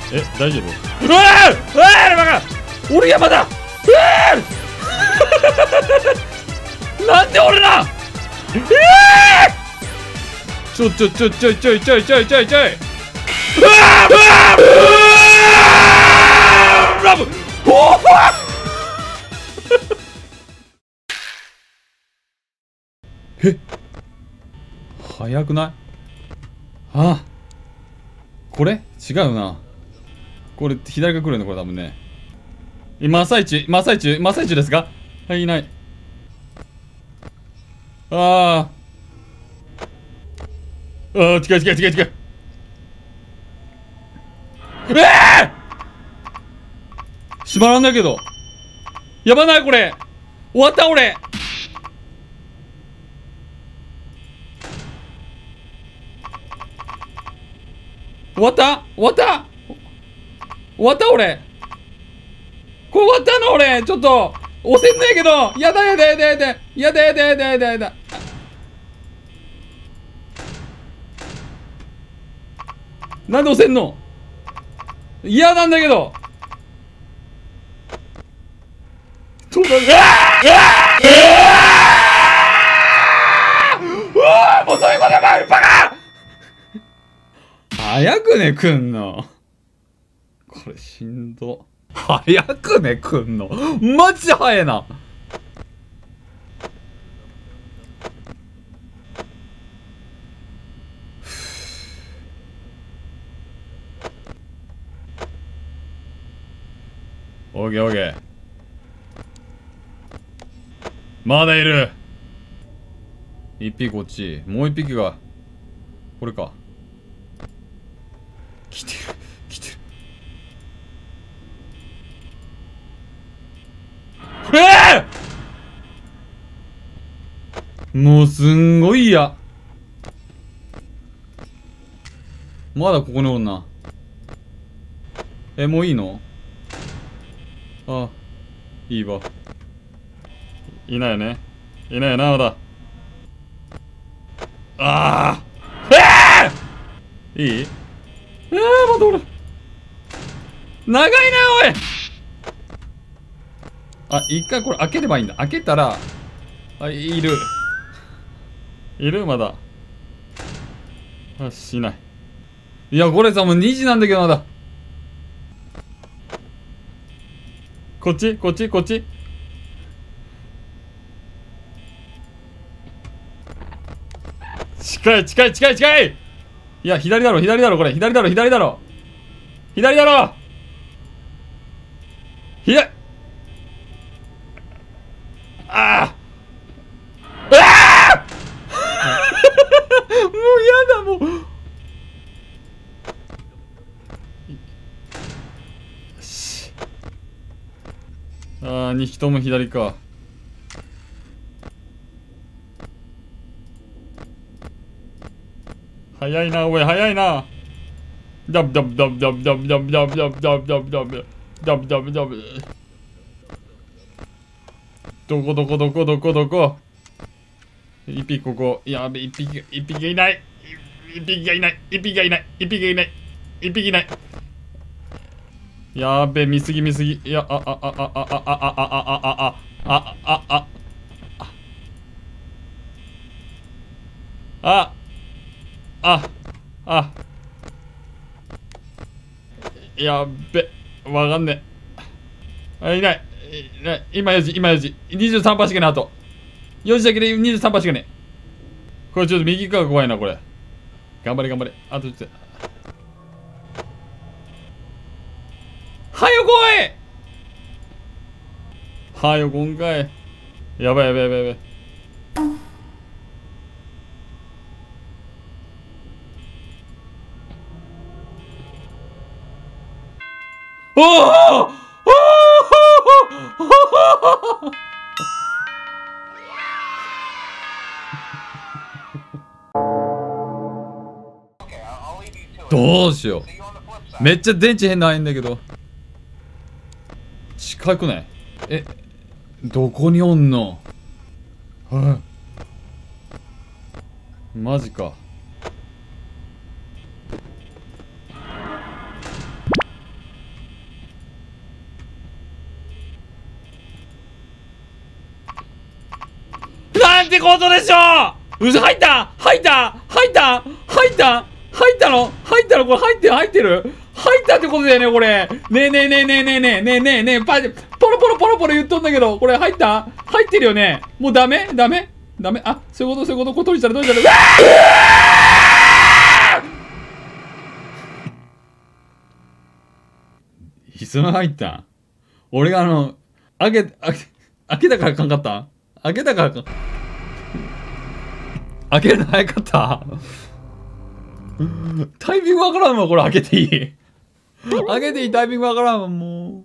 え、大丈夫？うわーうわーバカ俺山だなんで俺だちょうわーうわーラブおーえ早くない？ああこれ違うな。これ左が来るのこれ多分ね。今朝一ですか？はい、いない。ああ近い。閉まらんだけど。やばないこれ。終わった俺。終わった俺。これ終わったの俺。ちょっと押せんねえけど。やだ。なんで押せんの？嫌なんだけど。うわもうそういうことばバカ早くね来んの。これしんど。早くね来んの。マジ早いな。オーケー。まだいる。一匹こっち。もう一匹がこれか。来てる。もうすんごい嫌。まだここにおるな。もういいの？あ、いいわ。いないよね。いないよな、まだ。ああいい？まだおる。長いな、おい。あ、一回これ開ければいいんだ。開けたら、あ、いるまだ。あ、しない。いや、これさ、もう2時なんだけど、まだ。こっち近い。いや、左だろ、これ。左だろ。ああもうやだ、もう。よし。ああ、2匹とも左か。早いな、おい、早いな。ダブ。どこ一匹ここ。やべ、一匹がいない。やべ、見すぎ。いや、やっべ、わかんねえ。いない。今4時。23%しかねあと。4時だけで23%しかねえ。これちょっと右側が怖いな、これ。頑張れ。あとちょっと。はよ来い。はよ今回。やばい。おおどうしよう。めっちゃ電池変ないんだけど。近くない？どこにおんの？はい。マジか。 なんてことでしょう。嘘、入った入った入った入った入ったの入ったのこれ入ってる入ってる入ったってことだよねこれ。ねえねえねえねえねえねえねえねえねえポロポロポロポロ言っとんだけど、これ入った入ってるよね。もうダメダメダメ。あ、そういうことそういうこと。これ閉じたら閉じたら。いつの入ったん。俺が開けたからあかんかった。開けたからかん。開けるの早かったタイミングわからんわ、これ開けていい開けていいタイミングわからんわ、も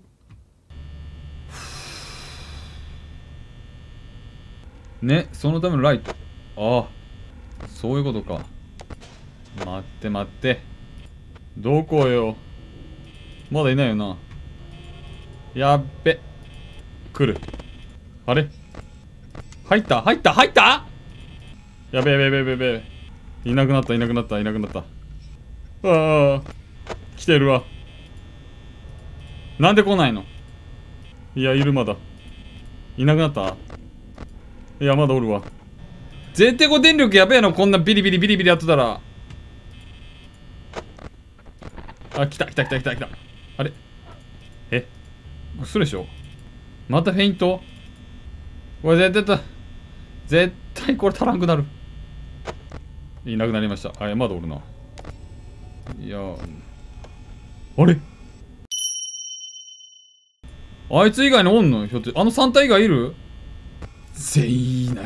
う。ね、そのためのライト。ああ、そういうことか。待って待って。どこよ。まだいないよな。やっべ。来る。あれ入った入った入った。やべえやべえやべえやべえ。いなくなったいなくなったいなくなった。ああ、来てるわ。なんで来ないの。いや、いるまだ。いなくなった。いや、まだおるわ。絶対こう電力やべえの、こんなビリビリビリビリやってたら。あ、来た来た来た来た来た。あれえ、嘘でしょ。またフェイント。これ絶対これ足らんくなる。いなくなりました。あ、いや、まだおるな。いや、あれあいつ以外におんの。ひょっとあの3体以外いる。全員いない。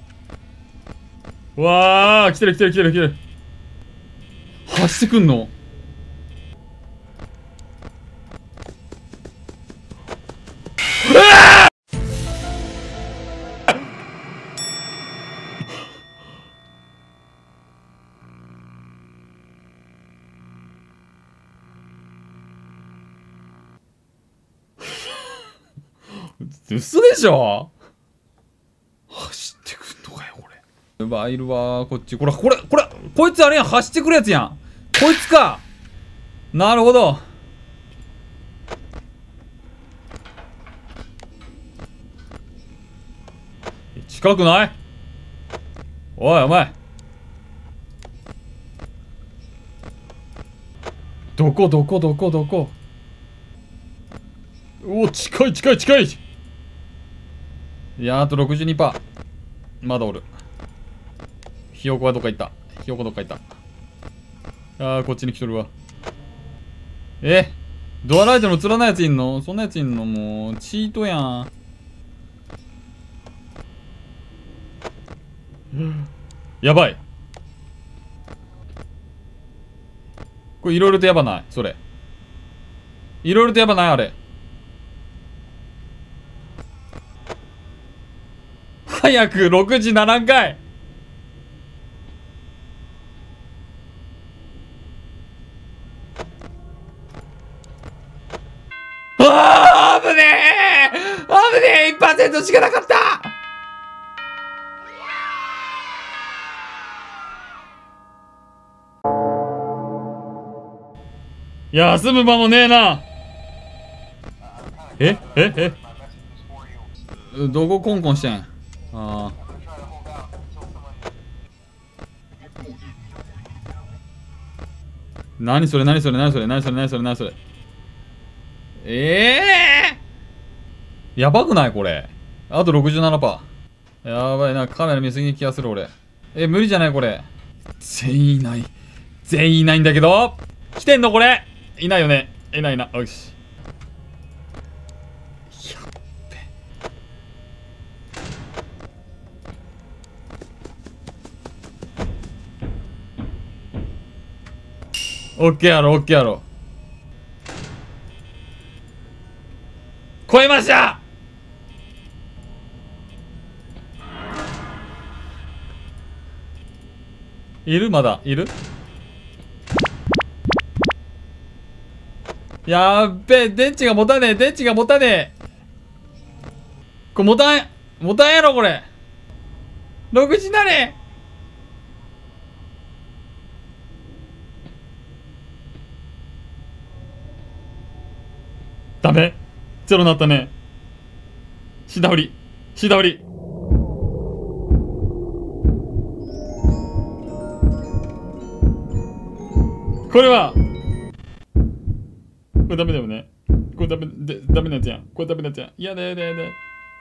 わあ、来てる来てる来てる来てる。走ってくんの。嘘でしょ。走ってくんのかよこれ。うわ、いるわこっち。これこいつあれやん。走ってくるやつやん。こいつか。なるほど。近くない。おいお前、どこどこどこどこ。おお、近い近い近い。いや、あと 62%。 まだおる。ひよこはどっか行った。ひよこどっか行った。あー、こっちに来とるわ。ドアライトの映らないやついんの。そんなやついんの。もうチートやん。やばい。これいろいろとやばないそれ。いろいろとやばないあれ。早く6時ならんかい。ああ、危ねえ危ねえ !1% しかなかった。休む間もねえな。どこコンコンしてん。ああ。何それ何それ何それ何それ何それ何それ。やばくないこれ。あと 67%。やばいな。カメラ見すぎな気がする俺。無理じゃないこれ。全員いない。全員いないんだけど。来てんのこれ。いないよね。いないな。よし。やっべ。オッケーやろオッケーやろ。超えました。いるまだいる。やっべえ、電池が持たねえ、電池が持たねえ。これ持たんやろこれ。6時なれ。ダメ。ゼロなったね。シダフリ。シダフリ。 これはこれダメだよね。これダメなやつやん。これダメなやつやん。やだやだやだ。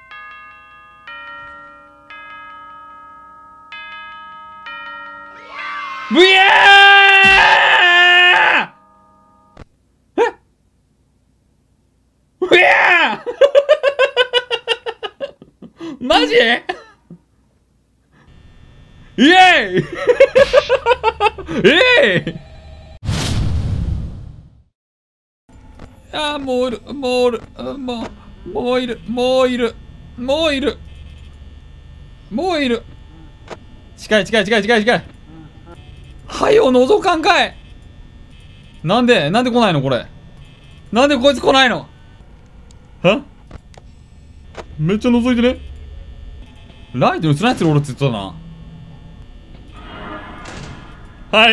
ブヤー！え？ブヤー！マジ？イエーイえい！あー、もういる、もういる、もういる、もういる、もういる、もういる。近い近い近い近い近い。はよ、覗かんかい。なんで来ないのこれ。なんでこいつ来ないの？は？めっちゃ覗いてね。ライトにつないでる俺って言ってたな。はい。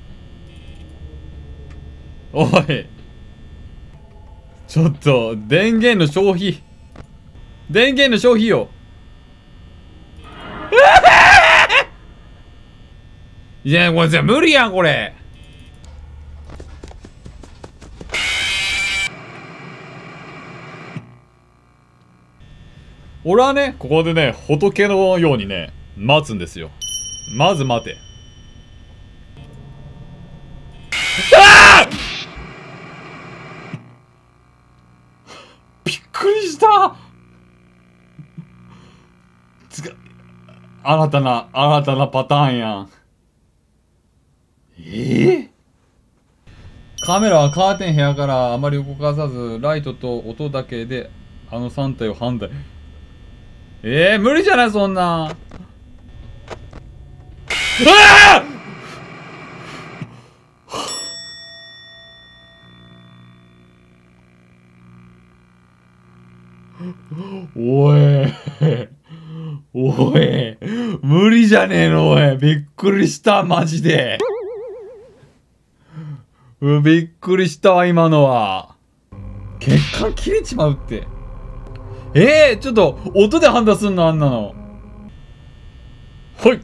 おい。ちょっと、電源の消費。電源の消費よ。いや、これじゃ無理やん、これ。俺はね、ここでね、仏のようにね、待つんですよ。まず待て。ああ！びっくりした。新たなパターンやん。カメラはカーテン部屋からあまり動かさず、ライトと音だけであの3体を判断。無理じゃないそんな。ああ！おいおい、無理じゃねえのおい。びっくりしたマジで。びっくりしたわ今のは。血管切れちまうって。ちょっと音で判断すんのあんなの。はい。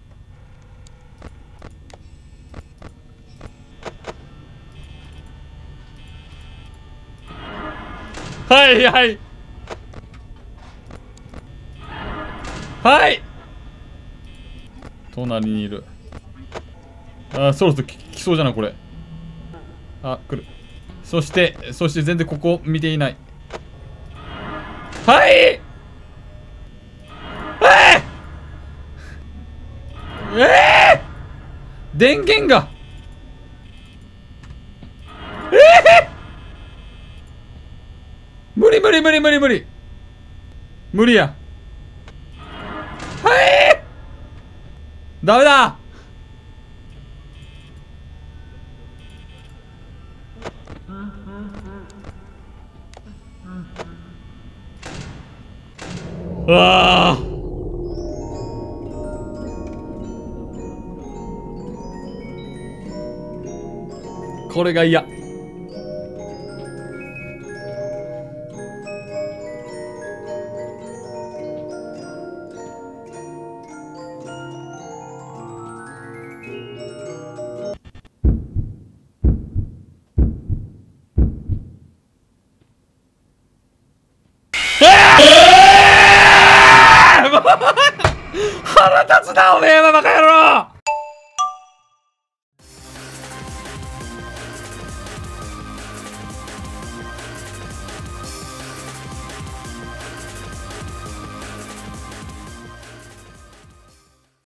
はいはいはい。隣にいる。あ、そろそろ来そうじゃないこれ。あ、来る。そして全然ここ見ていない。はい。電源が無理無理や。はいダメだ。ああこれが嫌。腹立つなおめえバカ野郎。